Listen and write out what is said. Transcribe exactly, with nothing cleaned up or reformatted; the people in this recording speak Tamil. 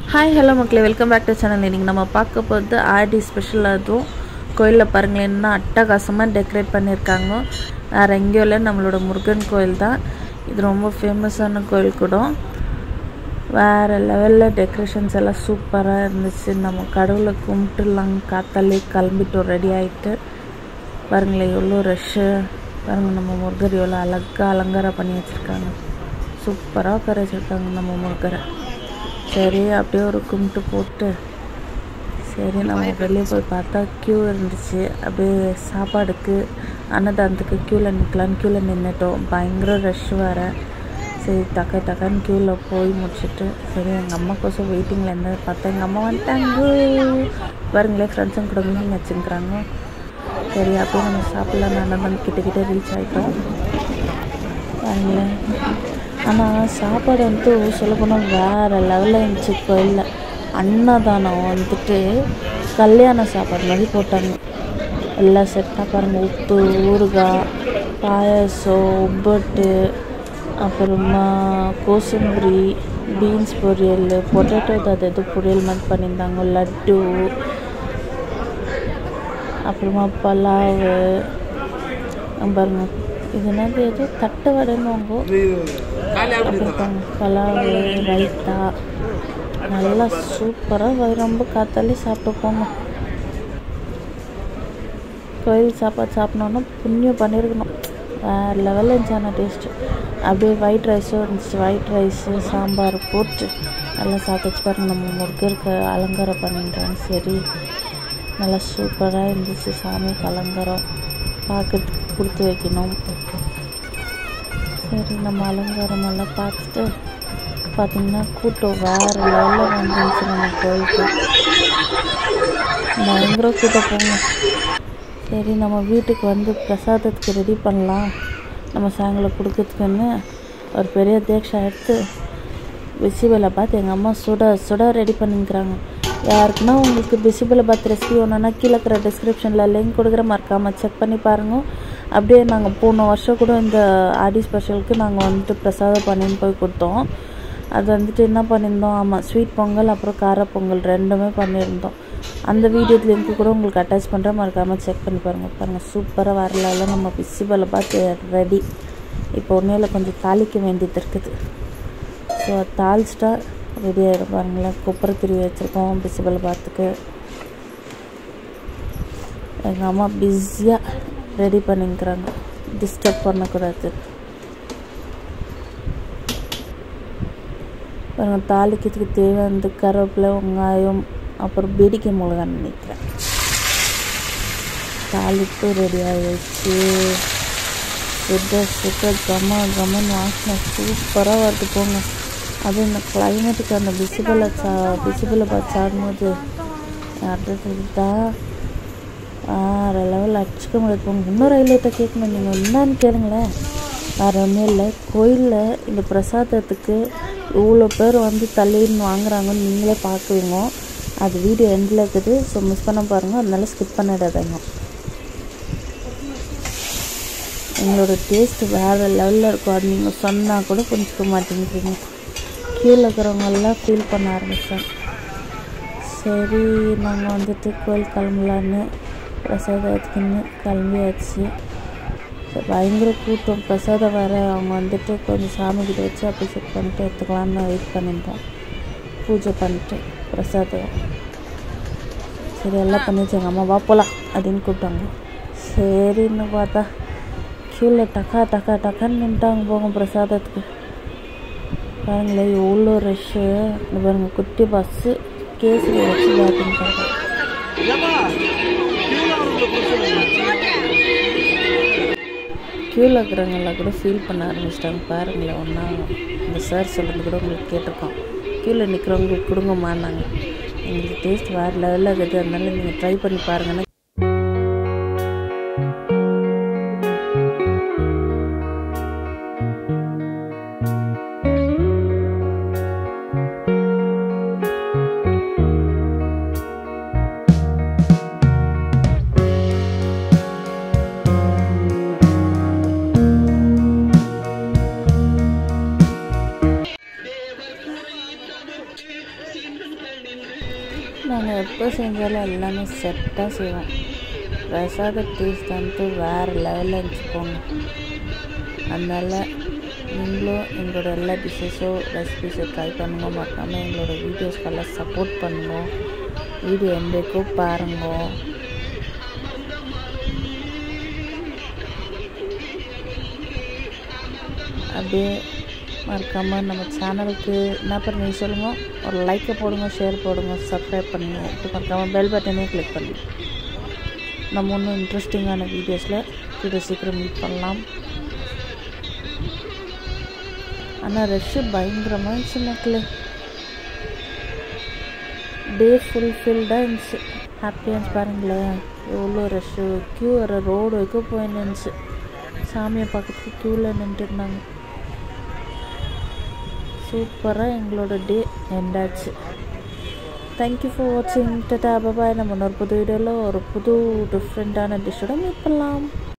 ஹாய் ஹலோ மக்களே, வெல்கம் பேக் டு சேனல். இன்றைக்கி நம்ம பார்க்க போகிறது ஆடி ஸ்பெஷல். அதுவும் கோயிலில் பாருங்கள் என்ன அட்டகாசமாக டெக்கரேட் பண்ணியிருக்காங்க. வேறு எங்கேயும் இல்லை, நம்மளோட முருகன் கோயில் தான் இது. ரொம்ப ஃபேமஸான கோயில் கூட. வேறு லெவலில் டெக்கரேஷன்ஸ் எல்லாம் சூப்பராக இருந்துச்சு. நம்ம கடவுளை கும்பிட்டுலாம் காத்தாலே கிளம்பிட்டோம், ரெடி ஆகிட்டு. பாருங்களேன் எவ்வளோ ரஷ்ஷு பாருங்கள். நம்ம முருகர் எவ்வளோ அழகாக அலங்காரம் பண்ணி வச்சுருக்காங்க. சூப்பராக உட்கார வச்சுருக்காங்க நம்ம முருகரை. சரி அப்படியே ஒரு கும்பிட்டு போட்டு சரி நம்ம வெளியே போய் பார்த்தா க்யூ இருந்துச்சு. அப்படியே சாப்பாடுக்கு அன்னதானத்துக்கு க்யூவில் நிற்கலான்னு க்யூவில் நின்றுட்டோம். பயங்கர ரஷ் வேறு. சரி டக்க டக்குன்னு க்யூவில் போய் முடிச்சுட்டு சரி எங்கள் அம்மாக்கோசம் வெயிட்டிங்கில் இருந்தது பார்த்தா எங்கள் அம்மா வந்துட்டாங்க. பாருங்களேன் ஃப்ரெண்ட்ஸுங்க கூட மீட்டிங் வச்சுருக்குறாங்க. சரி அப்படியே நம்ம சாப்பிட்லாம் அன்னதானம் கிட்ட கிட்ட ரீச் ஆகிட்டோம். பாருங்களேன், ஆனால் சாப்பாடு வந்துட்டு சொல்லப்போனால் வேறு லெவலில் இருந்துச்சு. கோயிலில் அன்னதானம் வந்துட்டு கல்யாண சாப்பாடு மாதிரி போட்டாங்க. எல்லாம் செட்டாக பாருங்கள். உப்பு, ஊறுகாய், பாயாசம், ஒப்பட்டு, அப்புறமா கோசம்புரி, பீன்ஸ் பொரியல், பொட்டேட்டோ அது எது பொரியல் மாதிரி பண்ணியிருந்தாங்க, லட்டு, அப்புறமா பலாவு பாருங்கள். இது என்னது எது தட்டு வடைன்னு பலாவு, ரைத்தா நல்லா சூப்பராக ரொம்ப காத்தாலே சாப்பிட்டு போங்க. கோயில் சாப்பாடு சாப்பிட்ணோன்னா புண்ணியம் பண்ணியிருக்கணும். வேறு லெவலில் இருந்துச்சு ஆனால் டேஸ்ட்டு. அப்படியே ஒயிட் ரைஸும் இருந்துச்சு. ஒயிட் ரைஸு சாம்பார் போட்டு நல்லா சாப்பிட்டு பாருங்கள். நம்ம முருகருக்கு அலங்காரம் பண்ணிட்டோம். சரி நல்லா சூப்பராக இருந்துச்சு. சாமிக்கு அலங்காரம் பார்க்கறதுக்கு கொடுத்து வைக்கணும். சரி நம்ம அலங்காரம் எல்லாம் பார்த்துட்டு பார்த்திங்கன்னா கூட்டம் வேறு லெவலில் வந்துருந்துச்சு. நம்ம கோயிலுக்கு பயங்கர கூட்டம் போங்க. சரி நம்ம வீட்டுக்கு வந்து பிரசாதத்துக்கு ரெடி பண்ணலாம், நம்ம சாயங்காலம் கொடுக்கறதுக்குன்னு ஒரு பெரிய தேக்ஷா எடுத்து பிசிபெலை பார்த்து எங்கள் அம்மா சுட சுட ரெடி பண்ணிக்கிறாங்க. யாருக்குன்னா உங்களுக்கு பிசிபெலை பார்த்து ரெசிபி ஒன்றுன்னா கீழே இருக்கிற டிஸ்கிரிப்ஷனில் லிங்க் கொடுக்குற, மறக்காமல் செக் பண்ணி பாருங்கள். அப்படியே நாங்கள் போன வருஷம் கூட இந்த ஆடி ஸ்பெஷலுக்கு நாங்கள் வந்துட்டு பிரசாதம் பண்ணின்னு போய் கொடுத்தோம். அது வந்துட்டு என்ன பண்ணியிருந்தோம், ஆமாம் ஸ்வீட் பொங்கல் அப்புறம் கார பொங்கல் ரெண்டுமே பண்ணியிருந்தோம். அந்த வீடியோ லிங்க்கு கூட உங்களுக்கு அட்டாச் பண்ணுறேன், மறக்காமல் செக் பண்ணி பாருங்கள். பாருங்கள் சூப்பராக வரல நம்ம பிசிபெலை பார்த்து ரெடி. இப்போ ஒன்றையில் கொஞ்சம் தாளிக்க வேண்டியது இருக்குது. ஸோ தாளிச்சிட்டா ரெடி ஆகிடும். பாருங்களேன் கொப்பரை திருவி வச்சுருக்கோம் பிசிபெலை பார்த்துக்கு. எங்கள் அம்மா பிஸியாக ரெடி பண்ணிக்கிறாங்க, டிஸ்டர்ப் பண்ணக்கூடாது. பாருங்கள் தாளிக்கிறதுக்கு தேவையானது கருவேப்பிலை, வெங்காயம், அப்புறம் பிடிக்க மிளகான்னு நினைக்கிறேன். தாளிப்பு ரெடி ஆகிடுச்சு. சுட சுட கம்ம கம்மன்னு வாசனை சூப்பராக வருது போங்க. அதுவும் இந்த கிளைமேட்டுக்கு அந்த பிசிபெலை சா பிசிபெலை பார்த்து சாடும்போது அடுத்ததா வேறு லெவலில் அடிச்சுக்க முடியாது போங்க. இன்னொரு ஹைலைட்டாக கேட்கணும், நீங்கள் என்னான்னு கேளுங்களேன். வேறு ஒன்றும் இல்லை, கோயிலில் இந்த பிரசாதத்துக்கு இவ்வளோ பேர் வந்து தள்ளின்னு வாங்குறாங்கன்னு நீங்களே பார்க்குவீங்க. அது வீடியோ எண்டில் இருக்குது. ஸோ மிஸ் பண்ண பாருங்கள், அதனால ஸ்கிப் பண்ணிடாதீங்க. எங்களோட டேஸ்ட் வேறு லெவலில் இருக்கும். அது நீங்கள் சொன்னால் கூட புரிஞ்சிக்க மாட்டேங்கிறீங்க. கீழே இருக்கிறவங்கெல்லாம் ஃபீல் பண்ண ஆரம்பித்தோம். சரி நாங்கள் வந்துட்டு கோயில் கிளம்பலான்னு பிரசாதத்துக்குன்னு கிளம்பியாச்சு. பயங்கர கூட்டம். பிரசாதம் வேறு அவங்க வந்துட்டு கொஞ்சம் சாமிக்கிட்ட வச்சு அபிஷேக் பண்ணிட்டு எடுத்துக்கலான்னு வெயிட் பண்ணியிருந்தோம். பூஜை பண்ணிட்டு பிரசாதம் சரி எல்லாம் பண்ணிச்சு. எங்கள் அம்மா வா போகலாம் அப்படின்னு கூப்பிட்டாங்க. சரின்னு பார்த்தா க்யூவில் டக்கா டக்கா டக்கான்னு நின்ட்டாங்க போங்க பிரசாதத்துக்கு. பாருங்களேன் எவ்வளோ ரஷ்ஷு. இந்த பாருங்கள் குட்டி பஸ்ஸு கேஸில் வச்சு பார்த்துன்னு க்யூவில் இருக்கிறவங்கெல்லாம் கூட ஃபீல் பண்ண ஆரம்பிச்சிட்டாங்க. பாருங்களேன் ஒன்றா இந்த சார் சொல்கிறது கூட உங்களுக்கு கேட்டிருக்கோம். க்யூவில் நிற்கிறவங்களுக்கு கொடுங்கம்மான்னாங்க. எங்களுக்கு டேஸ்ட் வேறு லெவலில் இருக்குது, அதனால நீங்கள் ட்ரை பண்ணி பாருங்கன்னா செஞ்சாலும் எல்லாமே செட்டாக செய்வோம். பிரசாத டேஸ்ட் வந்து வேறு லெவலில் இருந்துச்சுக்கோங்க. அதனால் நீங்களும் எங்களோட எல்லா டிஷ்ஷஸோ ரெசிபிஸோ ட்ரை பண்ணுங்க. மறக்காமல் எங்களோட வீடியோஸ்க்கெல்லாம் சப்போர்ட் பண்ணுங்க. வீடியோ எந்தக்கோ பாருங்க. அப்படியே மறக்காமல் நம்ம சேனலுக்கு என்ன பண்ணி சொல்லுங்கள், ஒரு லைக்கை போடுங்க, ஷேர் போடுங்க, சப்ஸ்கிரைப் பண்ணுங்கள். இப்படி மறக்காமல் பெல் பட்டனையும் கிளிக் பண்ணுங்கள். நம்ம இன்னும் இன்ட்ரெஸ்டிங்கான வீடியோஸில் கூடிய சீக்கிரம் மீட் பண்ணலாம். ஆனால் ரஷ்ஷு பயங்கரமாக இருந்துச்சு மக்களே. டே ஃபுல்ஃபில்டாக இருந்துச்சு. ஹாப்பியாக இருந்துச்சு பாருங்களேன். எவ்வளோ ரஷ்ஷு, க்யூ வர ரோடு வைக்க போயின்னு இருந்துச்சு. சாமியை பார்க்கறதுக்கு க்யூவில் நின்றுட்டு இருந்தாங்க. சூப்பராக எங்களோட டே எண்டாச்சு. தேங்க்யூ ஃபார் வாட்சிங். டாடா பாய். நம்ம இன்னொரு புது வீடியோவில் ஒரு புது டிஃப்ரெண்ட்டான டிஷ்ஷோட மீட் பண்ணலாம்.